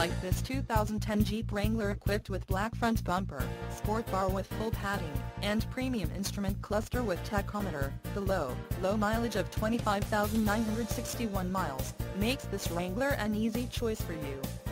like this 2010 Jeep Wrangler equipped with black front bumper, sport bar with full padding, and premium instrument cluster with tachometer. The low mileage of 25,961 miles makes this Wrangler an easy choice for you.